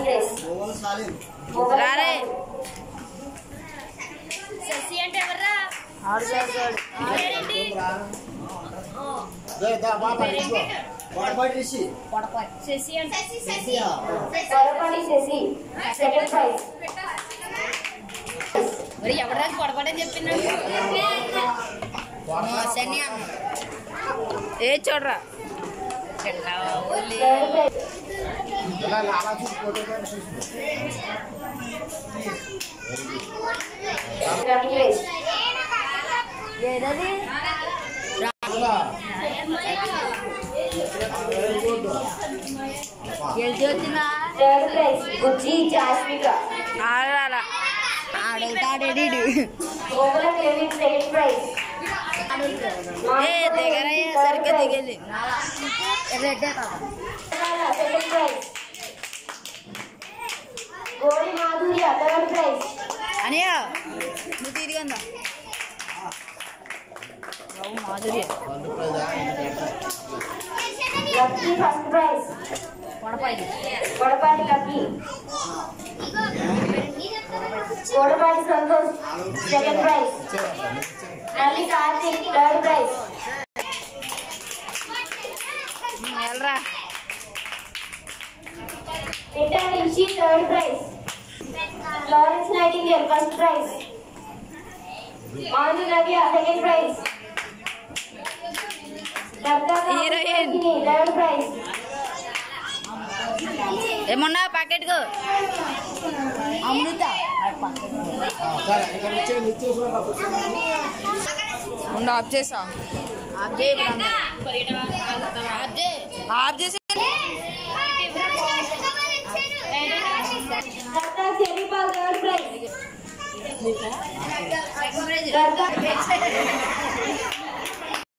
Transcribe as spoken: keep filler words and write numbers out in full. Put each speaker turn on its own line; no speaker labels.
Place.
రారే
శశి అంటే ఎవర్రా?
ఆడు చేస్తాడు.
పేరేంటి?
కొడపాటి రిషి.
శశి అంటే
కొడపాటి శశి సెకండ్ ప్రైజ్.
మరి ఎవరా కొడబడని చెప్పినాడు?
శని అన్న ఏ చూడరా
ఏదది
గెలిచి వచ్చిందా
థర్డ్ ప్రైజ్ గుజ్జి జాస్మిక.
ఆడాలా ఆడవుతాడు
గోకులం దేవి సెకండ్ ప్రైజ్.
ఏ దగ్గరయ్యా సరిగ్గా దిగేది
సెకండ్ ప్రైజ్. గోడి మాధుర్య థర్డ్ ప్రైజ్.
అనియా నువ్వు తిరిగిందా మాధుర్య
లక్కీ ఫస్ట్ ప్రైజ్.
కొడపాయి
Kodapati lucky. Kodapati Santosh second prize. నల్లి కార్తీక్ థర్డ్ ప్రైజ్.
వెళ్ళరా
రిటర్న్ ఇన్షి third prize. Florence Nightingale first prize. మాను Navya second prize.
Heroine
third prize.
ఏమన్నా ప్యాకెట్కు అమృత ఉండ ఆఫ్ చేసా ఆఫ్ చేయ ఆఫ్ చేసి
థర్డ్ ప్రైజ్.